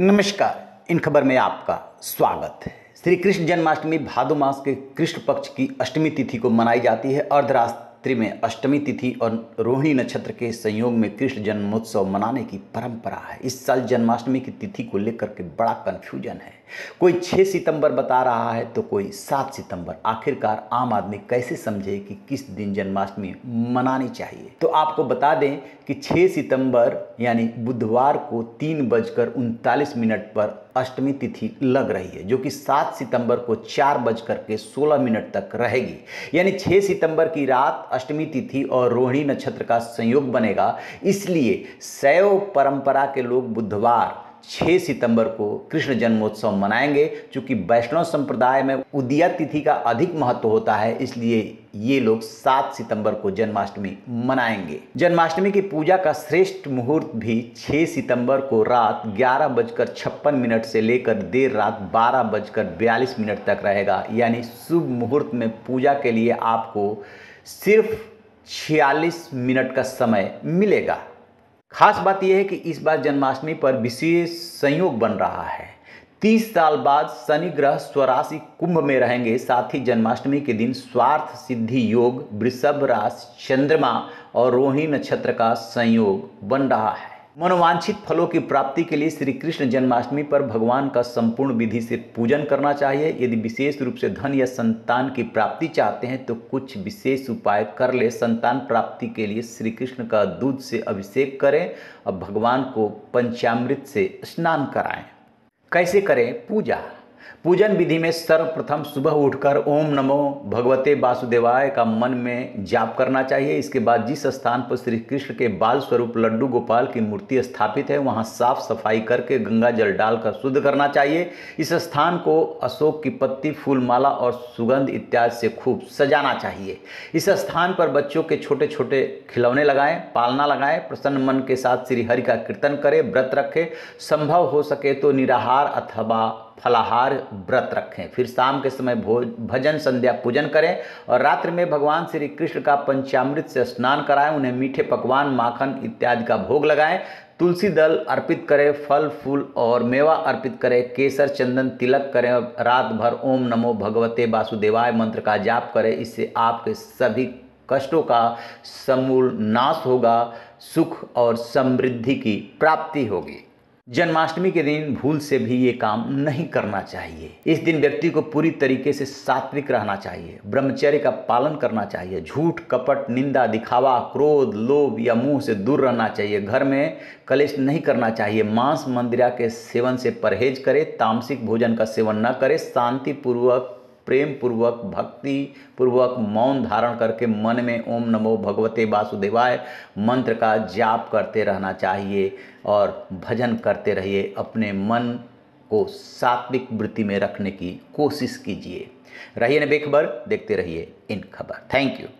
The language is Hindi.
नमस्कार। इन खबर में आपका स्वागत है। श्री कृष्ण जन्माष्टमी भादो मास के कृष्ण पक्ष की अष्टमी तिथि को मनाई जाती है। अर्धरात्रि में अष्टमी तिथि और रोहिणी नक्षत्र के संयोग में कृष्ण जन्मोत्सव मनाने की परंपरा है। इस साल जन्माष्टमी की तिथि को लेकर के बड़ा कन्फ्यूजन है। कोई 6 सितंबर बता रहा है तो कोई 7 सितंबर। आखिरकार आम आदमी कैसे समझे कि किस दिन जन्माष्टमी मनानी चाहिए। तो आपको बता दें कि 6 सितंबर यानी बुधवार को 3:39 पर अष्टमी तिथि लग रही है, जो कि 7 सितंबर को 4:16 तक रहेगी। यानी 6 सितंबर की रात अष्टमी तिथि और रोहिणी नक्षत्र का संयोग बनेगा। इसलिए शैव परंपरा के लोग बुधवार 6 सितंबर को कृष्ण जन्मोत्सव मनाएंगे। चूंकि वैष्णव संप्रदाय में उदया तिथि का अधिक महत्व होता है, इसलिए ये लोग 7 सितंबर को जन्माष्टमी मनाएंगे। जन्माष्टमी की पूजा का श्रेष्ठ मुहूर्त भी 6 सितंबर को रात 11:56 से लेकर देर रात 12:42 तक रहेगा। यानी शुभ मुहूर्त में पूजा के लिए आपको सिर्फ 46 मिनट का समय मिलेगा। खास बात यह है कि इस बार जन्माष्टमी पर विशेष संयोग बन रहा है। 30 साल बाद शनि ग्रह स्वराशि कुंभ में रहेंगे। साथ ही जन्माष्टमी के दिन स्वार्थ सिद्धि योग, वृषभ राशि, चंद्रमा और रोहिणी नक्षत्र का संयोग बन रहा है। मनोवांछित फलों की प्राप्ति के लिए श्री कृष्ण जन्माष्टमी पर भगवान का संपूर्ण विधि से पूजन करना चाहिए। यदि विशेष रूप से धन या संतान की प्राप्ति चाहते हैं तो कुछ विशेष उपाय कर ले। संतान प्राप्ति के लिए श्री कृष्ण का दूध से अभिषेक करें और भगवान को पंचामृत से स्नान कराएं। कैसे करें पूजा? पूजन विधि में सर्वप्रथम सुबह उठकर ओम नमो भगवते वासुदेवाय का मन में जाप करना चाहिए। इसके बाद जिस स्थान पर श्री कृष्ण के बाल स्वरूप लड्डू गोपाल की मूर्ति स्थापित है, वहां साफ सफाई करके गंगा जल डालकर शुद्ध करना चाहिए। इस स्थान को अशोक की पत्ती, फूलमाला और सुगंध इत्यादि से खूब सजाना चाहिए। इस स्थान पर बच्चों के छोटे छोटे खिलौने लगाएं, पालना लगाएं, प्रसन्न मन के साथ श्री हरि का कीर्तन करें, व्रत रखें। संभव हो सके तो निराहार अथवा फलाहार व्रत रखें। फिर शाम के समय भजन संध्या पूजन करें और रात्रि में भगवान श्री कृष्ण का पंचामृत से स्नान कराएं। उन्हें मीठे पकवान, माखन इत्यादि का भोग लगाएं। तुलसी दल अर्पित करें, फल फूल और मेवा अर्पित करें, केसर चंदन तिलक करें और रात भर ओम नमो भगवते वासुदेवाय मंत्र का जाप करें। इससे आपके सभी कष्टों का समूल नाश होगा, सुख और समृद्धि की प्राप्ति होगी। जन्माष्टमी के दिन भूल से भी ये काम नहीं करना चाहिए। इस दिन व्यक्ति को पूरी तरीके से सात्विक रहना चाहिए, ब्रह्मचर्य का पालन करना चाहिए, झूठ, कपट, निंदा, दिखावा, क्रोध, लोभ या मुंह से दूर रहना चाहिए। घर में कलेश नहीं करना चाहिए। मांस मंदिरा के सेवन से परहेज करें। तामसिक भोजन का सेवन न करें। शांति पूर्वक, प्रेम पूर्वक, भक्ति पूर्वक मौन धारण करके मन में ओम नमो भगवते वासुदेवाय मंत्र का जाप करते रहना चाहिए और भजन करते रहिए। अपने मन को सात्विक वृत्ति में रखने की कोशिश कीजिए। रहिए बेखबर, देखते रहिए इन खबर। Thank you.